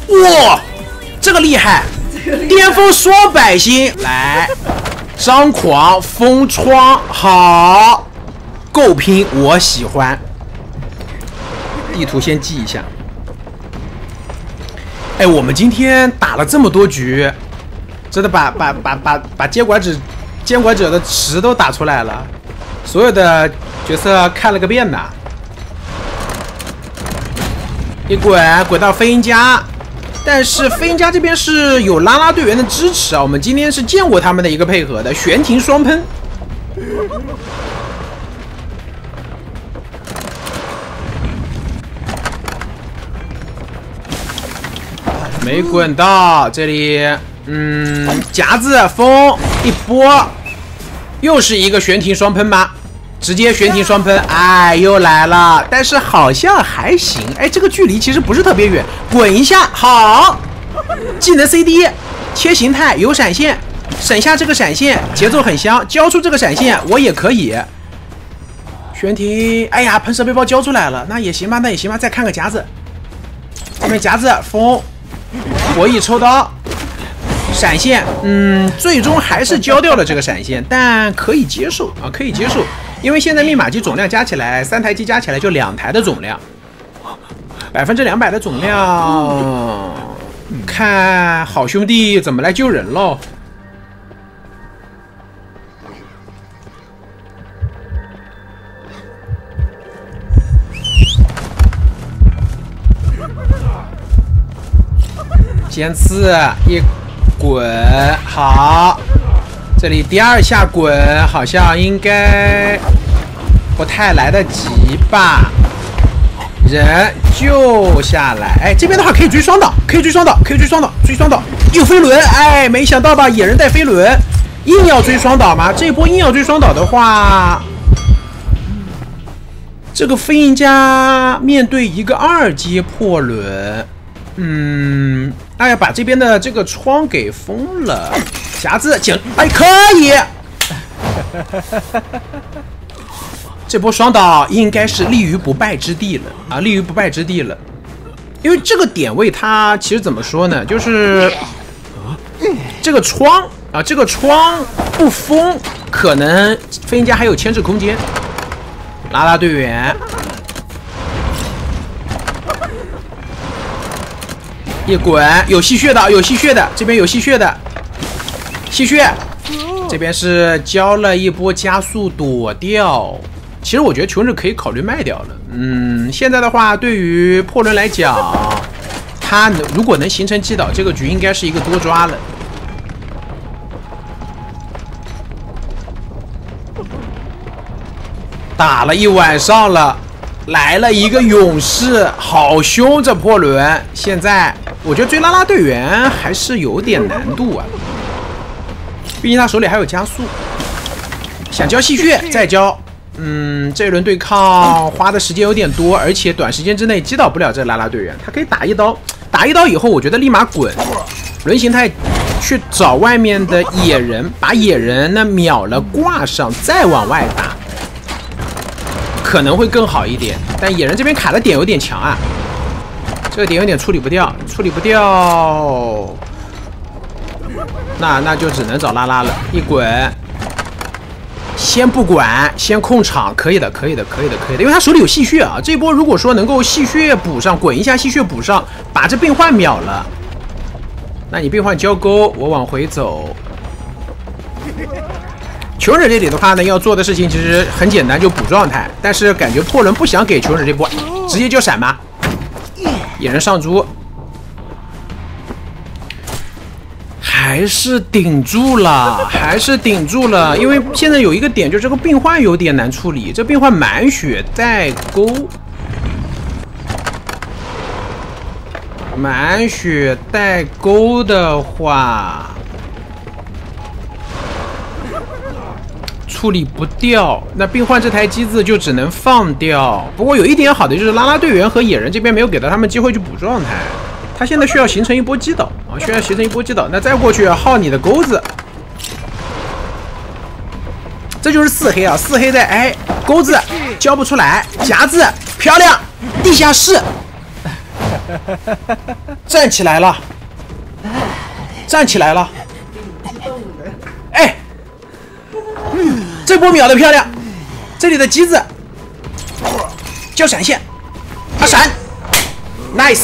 哇，这个厉害！巅峰双百星，来，张狂封窗，好，够拼，我喜欢。地图先记一下。哎，我们今天打了这么多局，真的把监管者的池都打出来了，所有的角色看了个遍呐。一滚到飞鹰家，但是飞鹰家这边是有拉拉队员的支持啊，我们今天是见过他们的一个配合的悬停双喷。没滚到这里，夹子风一波，又是一个悬停双喷吗？直接悬停双喷，哎，又来了，但是好像还行，哎，这个距离其实不是特别远，滚一下，好，技能 CD 切形态有闪现，省下这个闪现，节奏很香，交出这个闪现我也可以。悬停，哎呀，喷射背包交出来了，那也行吧，再看个夹子，后面夹子风。火翼抽刀，闪现，最终还是交掉了这个闪现，但可以接受啊，可以接受，因为现在密码机总量加起来，3台机加起来就2台的总量，200%的总量，看好兄弟怎么来救人喽。尖刺一滚，好，这里第2下滚好像应该不太来得及吧？人救下来，哎，这边的话可以追双导，追双导，有飞轮，哎，没想到吧？野人带飞轮，硬要追双导吗？这一波硬要追双导的话，这个飞鹰家面对一个2阶破轮。那要把这边的这个窗给封了，夹子捡，哎，可以。这波双导应该是立于不败之地了啊，立于不败之地了。因为这个点位它其实怎么说呢，就是这个窗啊，这个窗不封，可能飞鹰家还有牵制空间。拉拉队员。一滚，有吸血的，这边有吸血的，吸血，这边是交了一波加速躲掉。其实我觉得穷人可以考虑卖掉了。现在的话，对于破轮来讲，他如果能形成击倒，这个局应该是一个多抓了。打了一晚上了。来了一个勇士，好凶！这破轮，现在我觉得追拉拉队员还是有点难度啊，毕竟他手里还有加速，想交戏谑再交，这一轮对抗花的时间有点多，而且短时间之内击倒不了这拉拉队员，他可以打一刀，打一刀以后，我觉得立马滚，轮形态去找外面的野人，把野人呢秒了挂上，再往外打。可能会更好一点，但野人这边卡的点有点强啊，这个点有点处理不掉，那就只能找拉拉了。一滚，先不管，先控场，可以的，因为他手里有戏谑啊。这波如果说能够戏谑补上，滚一下戏谑补上，把这病患秒了，那你病患交钩，我往回走。求忍这里的话呢，要做的事情其实很简单，就补状态。但是感觉破轮不想给求忍这波，直接就闪吧。野人上猪，还是顶住了，因为现在有一个点，就是这个病患有点难处理。这病患满血带钩，满血带钩的话。处理不掉，那病患这台机子就只能放掉。不过有一点好的就是拉拉队员和野人这边没有给到他们机会去补状态，他现在需要形成一波击倒啊，那再过去耗你的钩子，这就是4黑啊，4黑在哎钩子交不出来，夹子漂亮，地下室站起来了，站起来了！哎，这波秒的漂亮！这里的机子交闪现，啊闪 ，nice！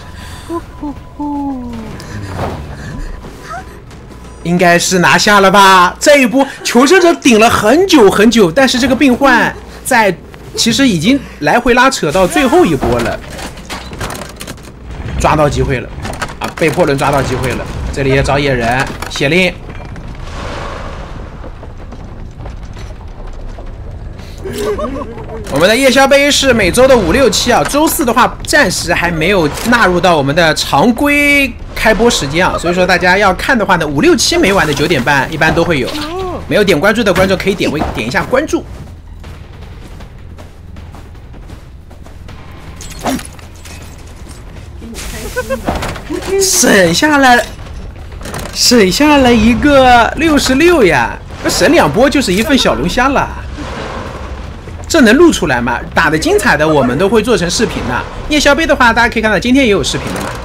应该是拿下了吧？这一波求生者顶了很久很久，但是这个病患其实已经来回拉扯到最后一波了，抓到机会了啊！被迫伦抓到机会了，这里也找野人血令。我们的夜宵杯是每周的5、6、7啊，周四的话暂时还没有纳入到我们的常规开播时间啊，所以说大家要看的话呢，5、6、7每晚的9点半一般都会有啊。没有点关注的观众可以点一下关注。省下了一个66呀，省2波就是一份小龙虾了。这能录出来吗？打得精彩的我们都会做成视频的。夜宵杯的话，大家可以看到今天也有视频的嘛。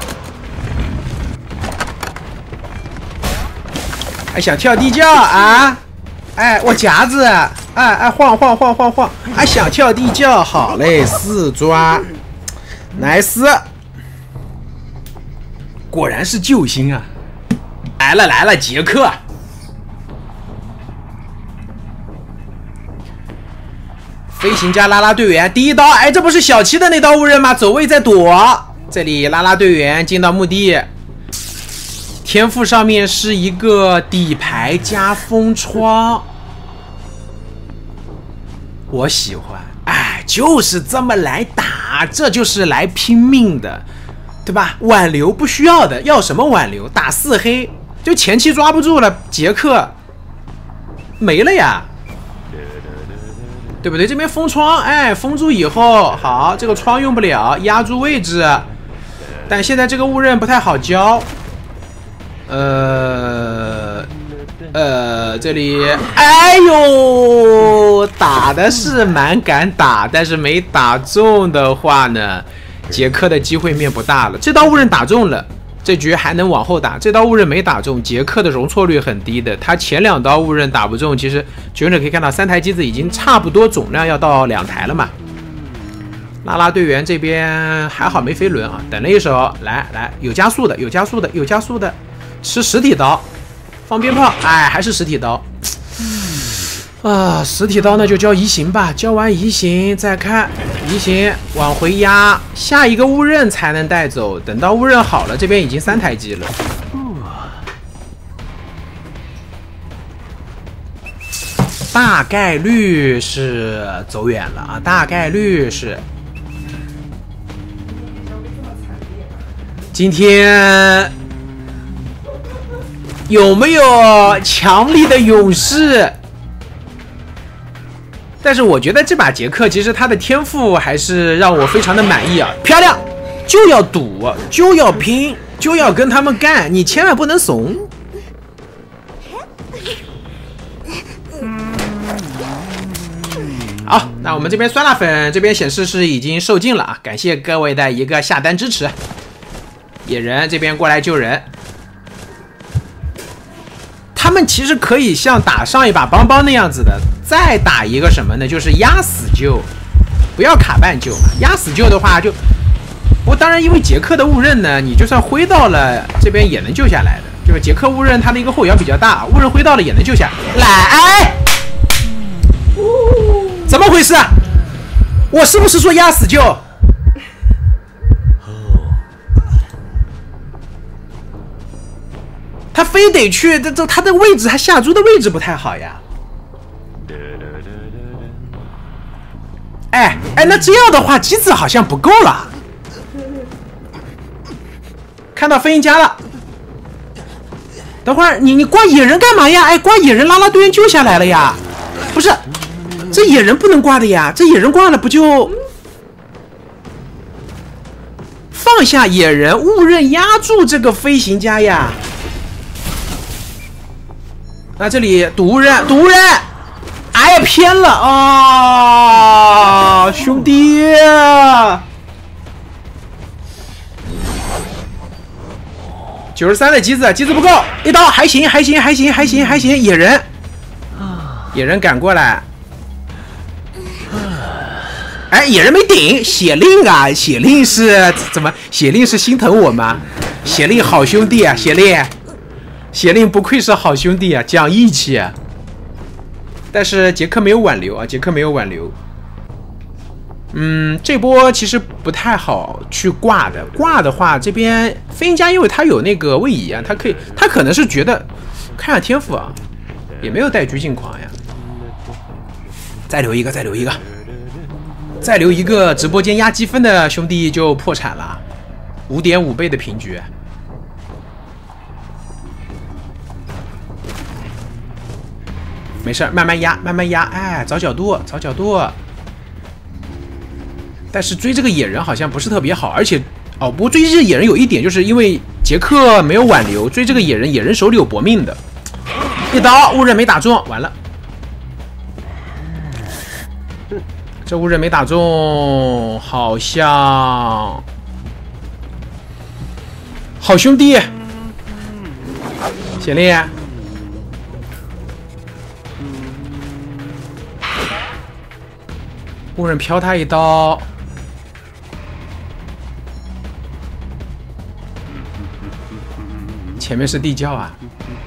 哎，想跳地窖啊？哎，我夹子，哎，晃，哎，想跳地窖，好嘞，4抓 ，nice， 果然是救星啊！来了，杰克。飞行家拉拉队员第一刀，哎，这不是小七的那刀误认吗？走位在躲，这里拉拉队员进到墓地，天赋上面是一个底牌加封窗，我喜欢，哎，就是这么来打，这就是来拼命的，对吧？挽留不需要的，要什么挽留？打4黑，就前期抓不住了，杰克没了呀。对不对？这边封窗，哎，封住以后，好，这个窗用不了，压住位置。但现在这个误认不太好交。这里，哎呦，打的是蛮敢打，但是没打中的话呢，杰克的机会面不大了。这刀误认打中了。这局还能往后打，这刀误认没打中，杰克的容错率很低的，他前2刀误认打不中，其实求生者可以看到3台机子已经差不多总量要到2台了嘛。拉拉队员这边还好没飞轮啊，等了一手，来，有加速的，吃实体刀，放鞭炮，哎，还是实体刀。啊，实体刀那就交移形吧，交完移形再看移形往回压，下一个误认才能带走。等到误认好了，这边已经3台机了。大概率是走远了啊，大概率是。今天有没有强力的勇士？但是我觉得这把杰克其实他的天赋还是让我非常的满意啊，漂亮，就要赌，就要拼，就要跟他们干，你千万不能怂。好，那我们这边酸辣粉这边显示是已经售罄了啊，感谢各位的一个下单支持。野人这边过来救人。他们其实可以像打上一把邦邦那样子的，再打一个什么呢？就是压死救，不要卡半救嘛。压死救的话就，我当然因为杰克的误认呢，你就算挥到了这边也能救下来的。就是杰克误认他的一个后摇比较大，误认挥到了也能救下来。哎，怎么回事？我是不是说压死救？他非得去，他的位置，他下猪的位置不太好呀。哎，那这样的话，机子好像不够了。看到飞行家了，等会儿你挂野人干嘛呀？哎，挂野人拉拉队员救下来了呀？不是，这野人不能挂的呀，这野人挂了不就放下野人，误认压住这个飞行家呀？那这里赌误认，哎呀偏了啊，兄弟！ 93的机子，机子不够，一刀还行，野人，野人赶过来，哎，野人没顶，血令啊，血令是怎么？血令是心疼我吗？血令好兄弟啊，血令不愧是好兄弟啊，讲义气啊。但是杰克没有挽留啊，杰克没有挽留。这波其实不太好去挂的，挂的话这边飞行家因为他有那个位移啊，他可能是觉得看下天赋啊，也没有带狙镜狂呀。再留一个，再留一个，直播间压积分的兄弟就破产了，5.5倍的平局。没事，慢慢压，哎，找角度。但是追这个野人好像不是特别好，而且不过追这个野人有一点，就是因为杰克没有挽留，追这个野人手里有搏命的，一刀误刃没打中，完了，这误刃没打中，好像好兄弟，显烈。误刃飘他一刀，前面是地窖啊！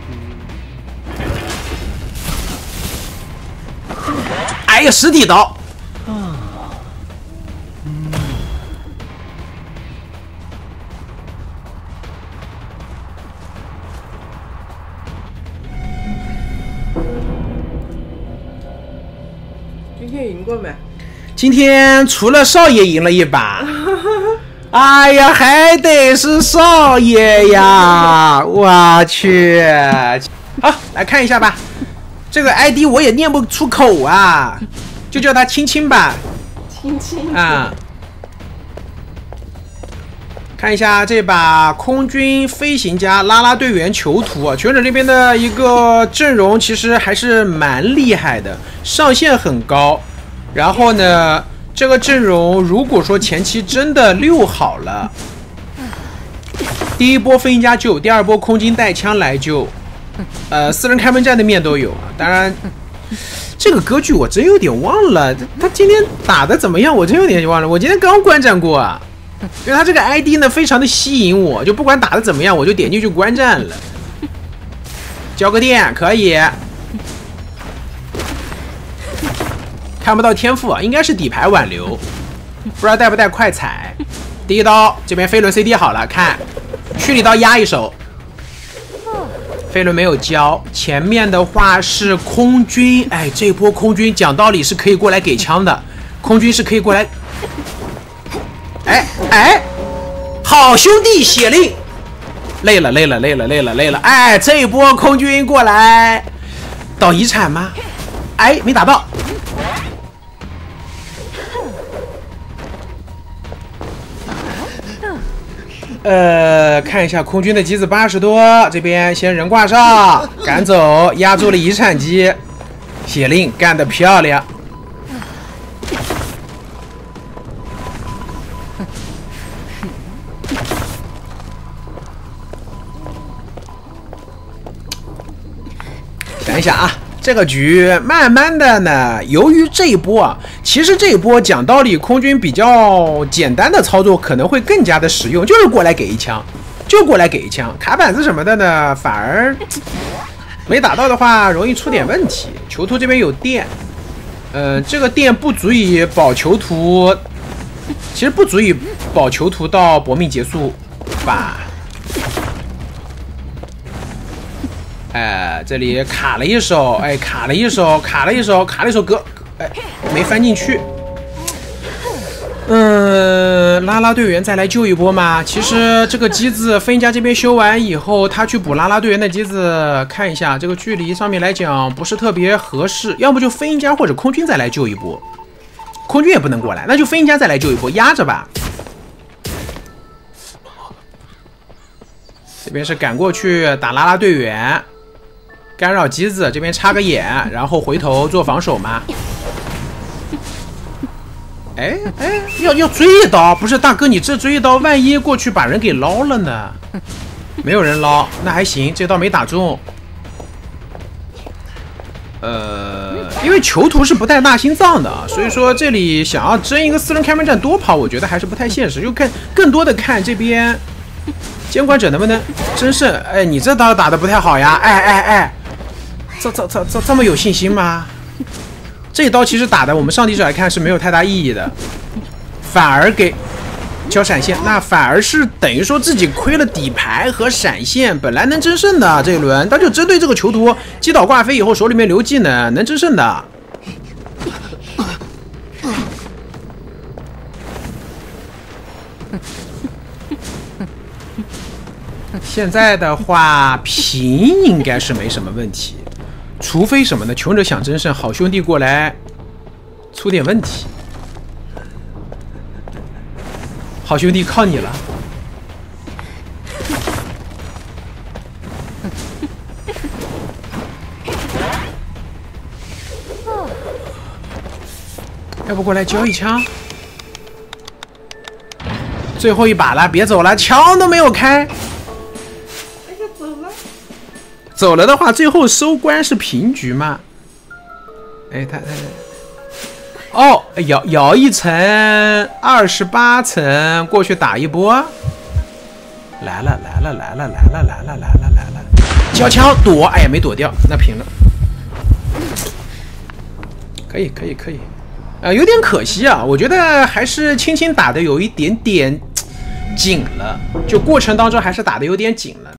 哎呀，实体刀！ 今天赢过没？ 今天除了少爷赢了一把，哎呀，还得是少爷呀！我去，好，来看一下吧。这个 ID 我也念不出口啊，就叫他青青吧。 青青啊，看一下这把空军飞行家啦啦队员囚徒啊，全者这边的一个阵容其实还是蛮厉害的，上限很高。然后呢，这个阵容如果说前期真的溜好了，第一波飞行家救，第二波空军带枪来救，4人开门战的面都有啊。当然，这个歌剧我真有点忘了，他今天打的怎么样？我真有点忘了。我今天刚观战过啊，因为他这个 ID 呢非常的吸引我，就不管打的怎么样，我就点进去观战了。交个电可以。看不到天赋，应该是底牌挽留，不知道带不带快踩。第一刀这边飞轮 CD 好了，看蓄力刀压一手，飞轮没有交。前面的话是空军，哎，这波空军讲道理是可以过来给枪的，空军是可以过来。哎，好兄弟血令，累了，哎，这一波空军过来倒遗产吗？哎，没打到。看一下空军的机子80多，这边先人挂上，赶走，压住了遗产机，血令干得漂亮。想一想啊，这个局慢慢的呢，由于这一波啊，其实这一波讲道理，空军比较简单的操作可能会更加的实用，就是过来给一枪，卡板子什么的呢，反而没打到的话，容易出点问题。囚徒这边有电，这个电不足以保囚徒，其实不足以保囚徒到搏命结束吧。这里卡了一手，卡了一手，哥，没翻进去。啦啦队员再来救一波嘛？其实这个机子飞行家这边修完以后，他去补啦啦队员的机子，看一下这个距离上面来讲不是特别合适，要么就飞行家或者空军再来救一波。空军也不能过来，那就飞行家再来救一波，压着吧。这边是赶过去打啦啦队员。干扰机子这边插个眼，然后回头做防守吗？要追一刀，不是大哥，你这追一刀，万一过去把人给捞了呢？ 没有人捞，那还行，这刀没打中。因为囚徒是不带大心脏的啊，所以说这里想要争一个4人开门战多跑，我觉得还是不太现实。就看更多的看这边监管者能不能争胜。哎，你这刀打的不太好呀！哎，这么有信心吗？这一刀其实打的我们上帝者来看是没有太大意义的，反而给交闪现，那反而是等于说自己亏了底牌和闪现，本来能争胜的这一轮，他就针对这个囚徒击倒挂飞以后手里面留技能争胜的。现在的话平应该是没什么问题，除非什么呢？穷者想争胜，好兄弟过来出点问题。好兄弟靠你了。要不过来交一枪？最后一把了，别走了，枪都没有开。 哎呀，走了。 走了的话，最后收官是平局吗？哎，他。哦，摇一层，28层过去打一波，来了，交枪躲，哎呀没躲掉，那平了，可以，有点可惜啊，我觉得还是轻轻打的有一点点紧了，就过程当中还是打的有点紧了。